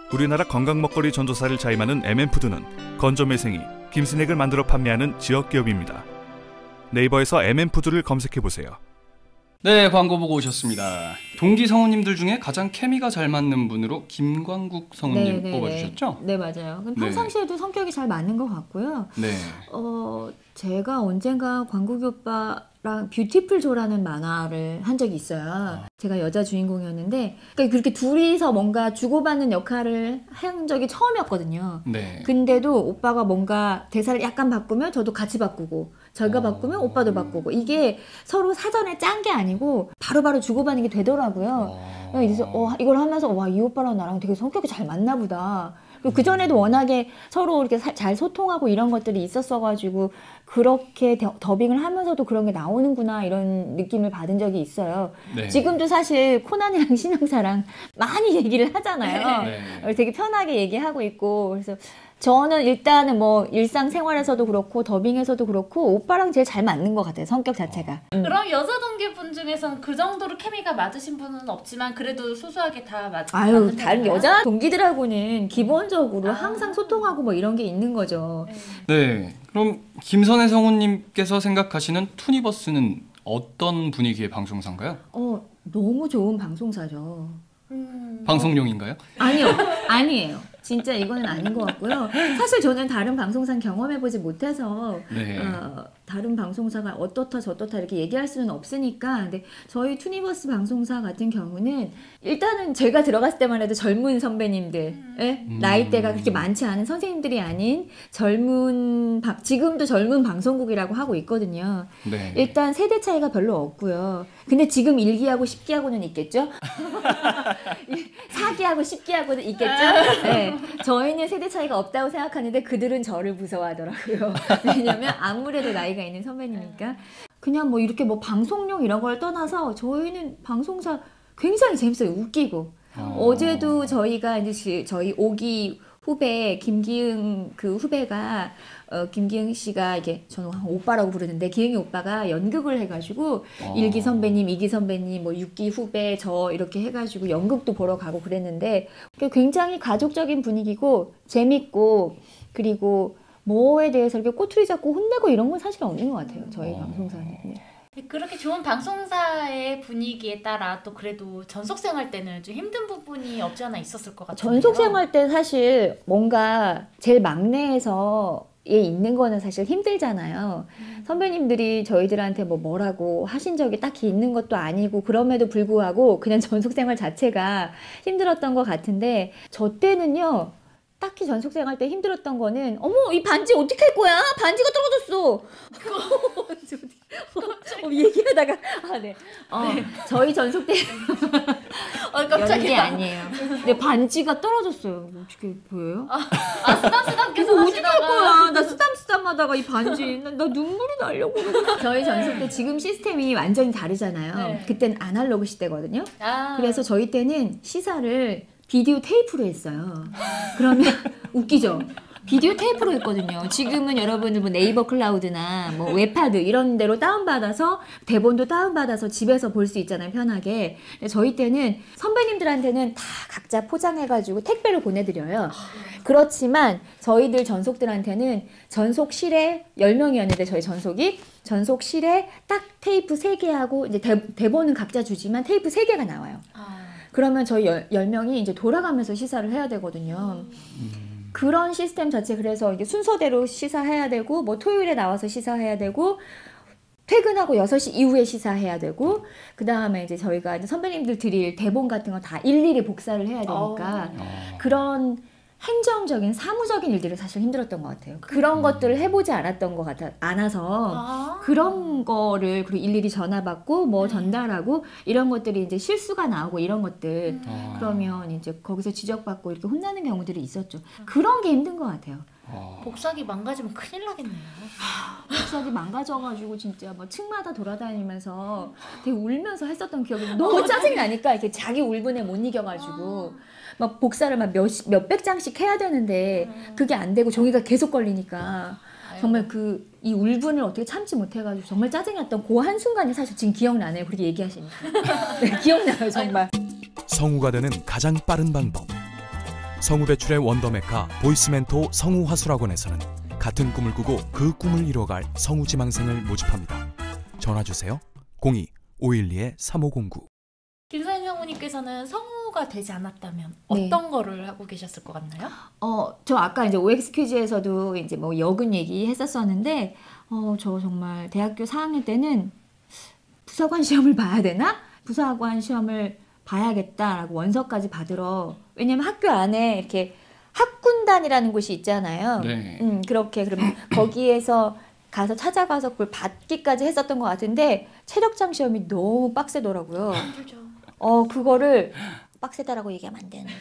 우리나라 건강 먹거리 전도사를 자임하는 MN푸드는 건조매생이, 김스낵을 만들어 판매하는 지역기업입니다. 네이버에서 MN푸드를 검색해보세요. 네, 광고 보고 오셨습니다. 동기 성우님들 중에 가장 케미가 잘 맞는 분으로 김광국 성우님 뽑아주셨죠? 네, 맞아요. 평상시에도 성격이 잘 맞는 것 같고요. 네. 제가 언젠가 광국이 오빠랑 뷰티풀 조라는 만화를 한 적이 있어요. 제가 여자 주인공이었는데, 그러니까 그렇게 둘이서 뭔가 주고받는 역할을 한 적이 처음이었거든요. 네. 근데도 오빠가 뭔가 대사를 약간 바꾸면 저도 같이 바꾸고, 저희가 바꾸면 오빠도 바꾸고, 이게 서로 사전에 짠 게 아니고 바로바로 주고받는 게 되더라고요. 그래서 이걸 하면서 와, 이 오빠랑 나랑 되게 성격이 잘 맞나 보다. 그 전에도 워낙에 서로 이렇게 잘 소통하고 이런 것들이 있었어가지고 그렇게 더빙을 하면서도 그런 게 나오는구나 이런 느낌을 받은 적이 있어요. 네. 지금도 사실 코난이랑 신영사랑 많이 얘기를 하잖아요. 네. 되게 편하게 얘기하고 있고 그래서 저는 일단은 뭐 일상생활에서도 그렇고 더빙에서도 그렇고 오빠랑 제일 잘 맞는 것 같아요. 성격 자체가. 그럼 여자 동기분 중에서는 그 정도로 케미가 맞으신 분은 없지만 그래도 소소하게 다 아유, 다른 여자 동기들하고는 기본적으로 항상 소통하고 뭐 이런 게 있는 거죠. 네. 그럼 김선혜 성우님께서 생각하시는 투니버스는 어떤 분위기의 방송사인가요? 너무 좋은 방송사죠. 방송용인가요? 아니에요. 진짜 이거는 아닌 것 같고요. 사실 저는 다른 방송사 경험해보지 못해서 다른 방송사가 어떻다 저떻다 이렇게 얘기할 수는 없으니까. 근데 저희 투니버스 방송사 같은 경우는 일단은 제가 들어갔을 때만 해도 젊은 선배님들, 나이대가 그렇게 많지 않은 선생님들이 아닌 지금도 젊은 방송국이라고 하고 있거든요. 네. 일단 세대 차이가 별로 없고요. 근데 지금 1기하고 10기하고는 있겠죠? 4기하고 10기하고는 있겠죠? 네. 저희는 세대 차이가 없다고 생각하는데 그들은 저를 무서워하더라고요. 왜냐면 아무래도 나이가 있는 선배님이니까. 그냥 뭐 이렇게 뭐 방송용 이런 걸 떠나서 저희는 방송사 굉장히 재밌어요. 웃기고. 어제도 저희가 이제 저희 5기 후배 김기흥 그 후배가 김기흥 씨가 이게 저는 오빠라고 부르는데 기흥이 오빠가 연극을 해가지고 1기 선배님, 2기 선배님, 뭐 6기 후배 저 이렇게 해가지고 연극도 보러 가고 그랬는데 굉장히 가족적인 분위기고 재밌고 그리고 뭐에 대해서 이렇게 꼬투리 잡고 혼내고 이런 건 사실 없는 것 같아요. 저희 방송사는. 네. 그렇게 좋은 방송사의 분위기에 따라 또 그래도 전속생활 때는 좀 힘든 부분이 없지 않아 있었을 것 같아요. 전속생활 때 사실 뭔가 제일 막내에서 있는 거는 사실 힘들잖아요. 선배님들이 저희들한테 뭐라고 하신 적이 딱히 있는 것도 아니고 그럼에도 불구하고 그냥 전속생활 자체가 힘들었던 것 같은데 저 때는요. 딱히 전속생활 때 힘들었던 거는 어머 이 반지 어떻게 할 거야? 반지가 떨어졌어. 얘기하다가 저희 전속 때 깜짝이야. 아니에요. 근데 반지가 떨어졌어요. 어떻게 보여요? 쓰담쓰담께서 어떻게 할 거야? 나 쓰담쓰담하다가 이 반지 나 눈물이 나려고. 저희 전속 때 지금 시스템이 완전히 다르잖아요. 네. 그땐 아날로그 시대거든요. 그래서 저희 때는 시사를 비디오 테이프로 했어요. 그러면 웃기죠? 비디오 테이프로 했거든요. 지금은 여러분들 뭐 네이버 클라우드나 뭐 웹하드 이런 데로 다운받아서 대본도 다운받아서 집에서 볼 수 있잖아요. 편하게. 저희 때는 선배님들한테는 다 각자 포장해가지고 택배로 보내드려요. 그렇지만 저희들 전속들한테는 전속실에 10명이었는데 저희 전속실에 딱 테이프 3개 하고 이제 대본은 각자 주지만 테이프 3개가 나와요. 그러면 저희 10명이 이제 돌아가면서 시사를 해야 되거든요. 그런 시스템 자체 그래서 이게 순서대로 시사해야 되고 뭐 토요일에 나와서 시사해야 되고 퇴근하고 6시 이후에 시사해야 되고 그 다음에 이제 저희가 이제 선배님들 드릴 대본 같은 거 다 일일이 복사를 해야 되니까 그런 행정적인 사무적인 일들이 사실 힘들었던 것 같아요. 그런 것들을 해보지 않았던 것 않아서 그런 거를 그리고 일일이 전화 받고 뭐 전달하고 이런 것들이 이제 실수가 나오고 이런 것들 그러면 이제 거기서 지적받고 이렇게 혼나는 경우들이 있었죠. 그런 게 힘든 것 같아요. 복사기 망가지면 큰일 나겠네요. 복사기 망가져가지고 진짜 뭐 층마다 돌아다니면서 되게 울면서 했었던 기억이 너무 짜증이 나니까 이렇게 자기 울분에 못 이겨가지고 막 복사를 막 몇백 장씩 해야 되는데 그게 안 되고 종이가 계속 걸리니까 정말 이 울분을 어떻게 참지 못해가지고 정말 짜증이 났던 그 한순간이 사실 지금 기억나네요. 그렇게 얘기하시니까. 네, 기억나요 정말. 성우가 되는 가장 빠른 방법. 성우 배출의 원더메카 보이스멘토 성우 화술학원에서는 같은 꿈을 꾸고 그 꿈을 이뤄갈 성우 지망생을 모집합니다. 전화주세요. 02-512-3509. 김선희 성우님께서는 성우가 되지 않았다면 어떤 거를 하고 계셨을 것 같나요? 저 아까 이제 OX 퀴즈에서도 이제 뭐 여군 얘기 했었었는데, 저 정말 대학교 4학년 때는 부사관 시험을 봐야 되나? 부사관 시험을 봐야겠다라고 원서까지 받으러, 왜냐면 학교 안에 이렇게 학군단이라는 곳이 있잖아요. 네. 그렇게 그러면 거기에서 가서 찾아가서 그걸 받기까지 했었던 것 같은데 체력장 시험이 너무 빡세더라고요. 힘들죠. 그거를 빡세다라고 얘기하면 안 되는.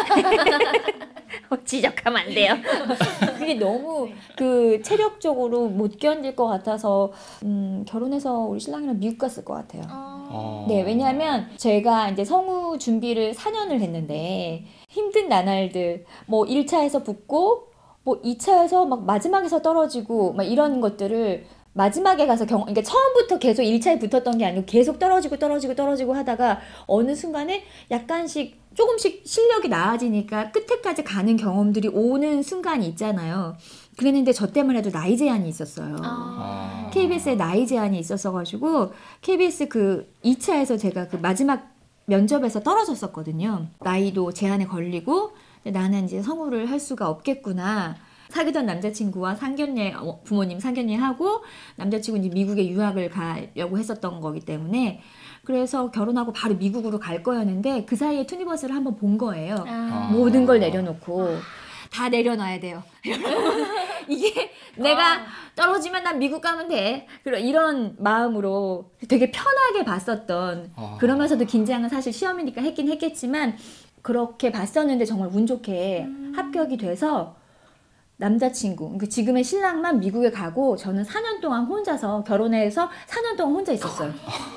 지적하면 안 돼요. 그게 너무 그 체력적으로 못 견딜 것 같아서 결혼해서 우리 신랑이랑 미국 갔을 것 같아요. 네, 왜냐하면 제가 이제 성우 준비를 4년을 했는데 힘든 나날들 뭐 1차에서 붙고 뭐 2차에서 막 마지막에서 떨어지고 막 이런 것들을 마지막에 가서 그러니까 처음부터 계속 1차에 붙었던 게 아니고 계속 떨어지고 하다가 어느 순간에 약간씩 조금씩 실력이 나아지니까 끝에까지 가는 경험들이 오는 순간이 있잖아요. 그랬는데 저 때만 해도 나이 제한이 있었어요. KBS에 나이 제한이 있었어가지고 KBS 그 2차에서 제가 그 마지막 면접에서 떨어졌었거든요. 나이도 제한에 걸리고 나는 이제 성우를 할 수가 없겠구나. 사귀던 남자친구와 상견례, 부모님 상견례하고 남자친구 이제 미국에 유학을 가려고 했었던 거기 때문에 그래서 결혼하고 바로 미국으로 갈 거였는데 그 사이에 투니버스를 한번 본 거예요. 모든 걸 내려놓고 다 내려놔야 돼요. 이게 내가 떨어지면 난 미국 가면 돼. 이런 마음으로 되게 편하게 봤었던 그러면서도 긴장은 사실 시험이니까 했긴 했겠지만 그렇게 봤었는데 정말 운 좋게 합격이 돼서 남자친구, 그러니까 지금의 신랑만 미국에 가고 저는 4년 동안 혼자서 결혼해서 4년 동안 혼자 있었어요.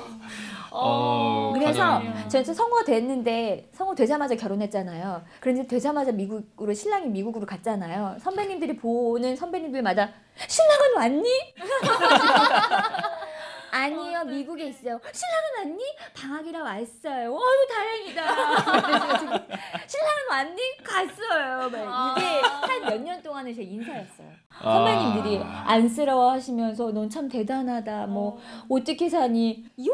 그래서 저는 성우가 됐는데 성우 되자마자 결혼했잖아요. 그런데 되자마자 미국으로 신랑이 미국으로 갔잖아요. 선배님들이 보는 선배님들마다 신랑은 왔니? 아니요, 미국에 있어요. 신랑은 왔니? 방학이라 와 있어요. 어유 다행이다. 신랑은 왔니? 갔어요. 이게 한 몇 년 동안의 제 인사였어요. 선배님들이 안쓰러워하시면서 넌 참 대단하다. 뭐 어떻게 사니? 이혼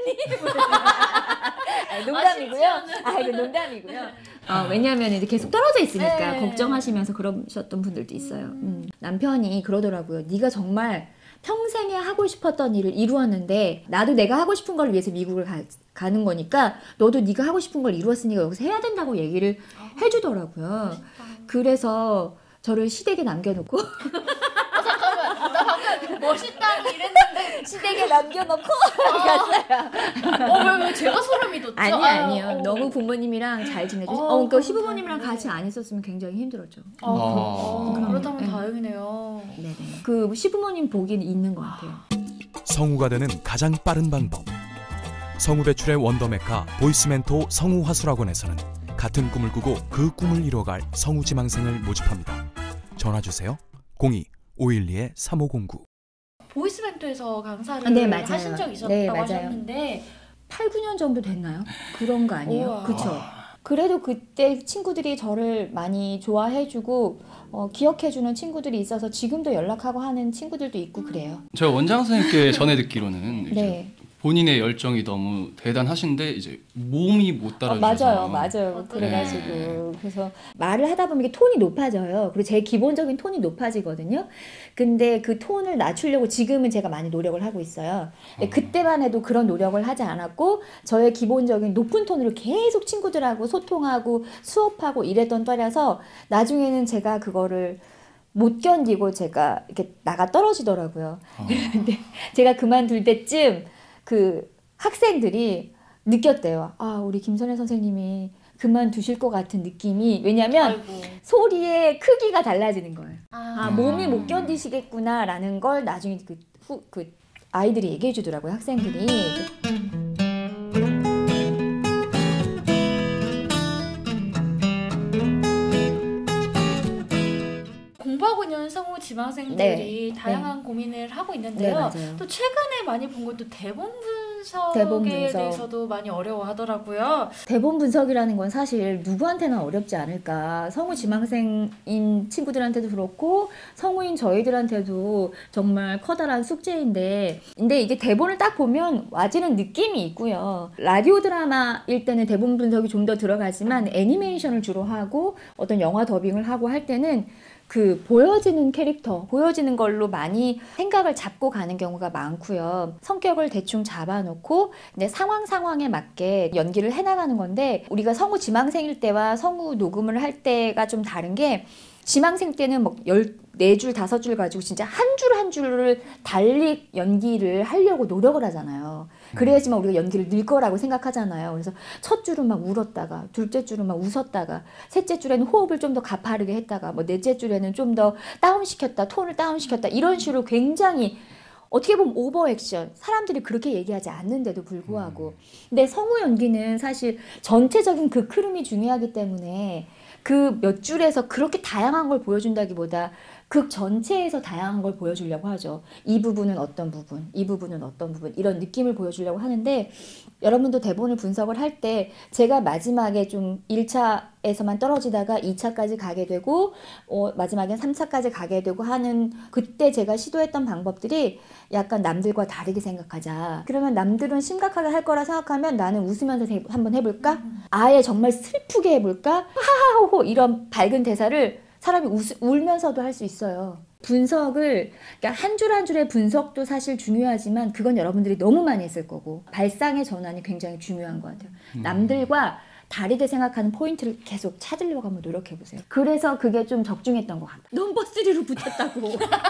안 했니? 농담이고요. 농담이고요. 왜냐하면 이제 계속 떨어져 있으니까 걱정하시면서 그러셨던 분들도 있어요. 남편이 그러더라고요. 네가 정말 평생에 하고 싶었던 일을 이루었는데 나도 내가 하고 싶은 걸 위해서 미국을 가는 거니까 너도 네가 하고 싶은 걸 이루었으니까 여기서 해야 된다고 얘기를 해주더라고요. 그래서 저를 시댁에 남겨놓고 잠깐만, 나 방금 멋있다고 이랬는데 시댁에 남겨놓고 갔어요. 왜 제가 소름이 돋죠? 아니요. 너무 부모님이랑 잘 지내주세요. 그러니까 시부모님이랑 같이 안 있었으면 굉장히 힘들었죠. 그렇다면 다행이네요. 네네. 그 시부모님 보기는 있는 것 같아요. 성우가 되는 가장 빠른 방법. 성우 배출의 원더메카 보이스멘토 성우 화술학원에서는 같은 꿈을 꾸고 그 꿈을 이뤄갈 성우 지망생을 모집합니다. 전화주세요. 02-512-3509. 보이스멘토에서 강사를 하신 적이 있었다고 하셨는데 8, 9년 정도 됐나요? 그런 거 아니에요? 그렇죠. 그래도 그때 친구들이 저를 많이 좋아해주고 기억해주는 친구들이 있어서 지금도 연락하고 하는 친구들도 있고 그래요. 제가 원장 선생님께 전해 듣기로는 네. 본인의 열정이 너무 대단하신데 이제 몸이 못 따라주셔서 맞아요. 그래가지고 그래서 말을 하다 보면 이게 톤이 높아져요. 그리고 제 기본적인 톤이 높아지거든요. 근데 그 톤을 낮추려고 지금은 제가 많이 노력을 하고 있어요. 근데 그때만 해도 그런 노력을 하지 않았고 저의 기본적인 높은 톤으로 계속 친구들하고 소통하고 수업하고 이랬던 때라서 나중에는 제가 그거를 못 견디고 제가 이렇게 나가 떨어지더라고요. 근데 제가 그만둘 때쯤 그 학생들이 느꼈대요. 우리 김선혜 선생님이 그만두실 것 같은 느낌이. 왜냐면 소리의 크기가 달라지는 거예요. 몸이 못 견디시겠구나라는 걸 나중에 그 아이들이 얘기해 주더라고요. 학생들이. 공부하고 있는 성우 지망생들이 다양한 고민을 하고 있는데요. 또 최근에 많이 본 것도 대본 분석에 대해서도 많이 어려워하더라고요. 대본 분석이라는 건 사실 누구한테나 어렵지 않을까. 성우 지망생인 친구들한테도 그렇고 성우인 저희들한테도 정말 커다란 숙제인데, 근데 이게 대본을 딱 보면 와지는 느낌이 있고요. 라디오 드라마일 때는 대본 분석이 좀 더 들어가지만 애니메이션을 주로 하고 어떤 영화 더빙을 하고 할 때는 그 보여지는 캐릭터, 보여지는 걸로 많이 생각을 잡고 가는 경우가 많고요. 성격을 대충 잡아놓고 이제 상황에 맞게 연기를 해나가는 건데, 우리가 성우 지망생일 때와 성우 녹음을 할 때가 좀 다른 게, 지망생 때는 뭐 14줄, 5줄 가지고 진짜 한 줄 한 줄을 달리 연기를 하려고 노력을 하잖아요. 그래야지만 우리가 연기를 늘 거라고 생각하잖아요. 그래서 첫 줄은 막 울었다가, 둘째 줄은 막 웃었다가, 셋째 줄에는 호흡을 좀 더 가파르게 했다가, 뭐 넷째 줄에는 좀 더 다운시켰다, 톤을 다운시켰다, 이런 식으로 굉장히 어떻게 보면 오버 액션, 사람들이 그렇게 얘기하지 않는데도 불구하고. 근데 성우 연기는 사실 전체적인 그 흐름이 중요하기 때문에 그 몇 줄에서 그렇게 다양한 걸 보여준다기보다 극 전체에서 다양한 걸 보여주려고 하죠. 이 부분은 어떤 부분, 이 부분은 어떤 부분, 이런 느낌을 보여주려고 하는데, 여러분도 대본을 분석을 할 때 제가 마지막에 좀 1차에서만 떨어지다가 2차까지 가게 되고 마지막엔 3차까지 가게 되고 하는, 그때 제가 시도했던 방법들이 약간 남들과 다르게 생각하자. 그러면 남들은 심각하게 할 거라 생각하면 나는 웃으면서 한번 해볼까? 아예 정말 슬프게 해볼까? 하하호호 이런 밝은 대사를 사람이 울면서도 할 수 있어요. 분석을, 그러니까 한 줄 한 줄의 분석도 사실 중요하지만 그건 여러분들이 너무 많이 했을 거고, 발상의 전환이 굉장히 중요한 것 같아요. 남들과 다르게 생각하는 포인트를 계속 찾으려고 한번 노력해보세요. 그래서 그게 좀 적중했던 것 같아요. 넘버 3로 붙었다고.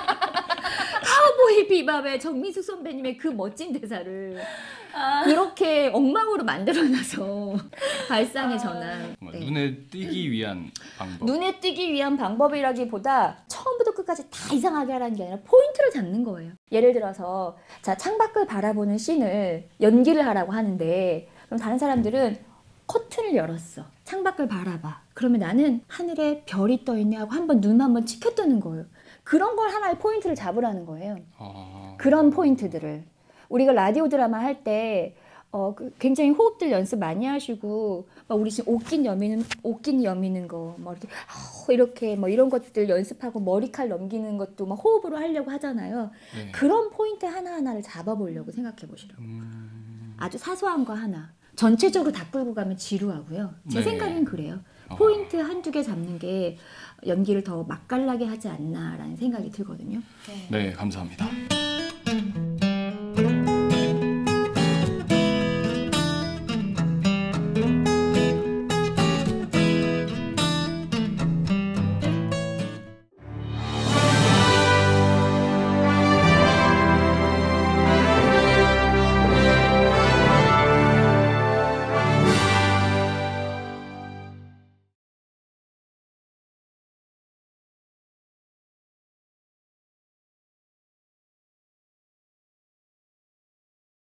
카우보이 비밥의 정민숙 선배님의 그 멋진 대사를 그렇게 엉망으로 만들어놔서 발상의 전환. 네. 눈에 띄기 위한 방법. 눈에 띄기 위한 방법이라기보다 처음부터 끝까지 다 이상하게 하라는 게 아니라 포인트를 잡는 거예요. 예를 들어서 자, 창밖을 바라보는 씬을 연기를 하라고 하는데, 그럼 다른 사람들은 커튼을 열었어. 창밖을 바라봐. 그러면 나는 하늘에 별이 떠있네 하고 한번 눈 한번 치켜뜨는 거예요. 그런 걸 하나의 포인트를 잡으라는 거예요. 그런 포인트들을. 우리가 라디오 드라마 할 때 굉장히 호흡들 연습 많이 하시고, 막 우리 지금 옷긴 여미는 거, 뭐 이렇게 뭐 이런 것들 연습하고 머리칼 넘기는 것도 막 호흡으로 하려고 하잖아요. 네. 그런 포인트 하나하나를 잡아보려고 생각해 보시라고. 아주 사소한 거 하나. 전체적으로 다 끌고 가면 지루하고요. 제 생각엔 그래요. 포인트 한두 개 잡는 게 연기를 더 맛깔나게 하지 않나라는 생각이 들거든요. 네, 감사합니다.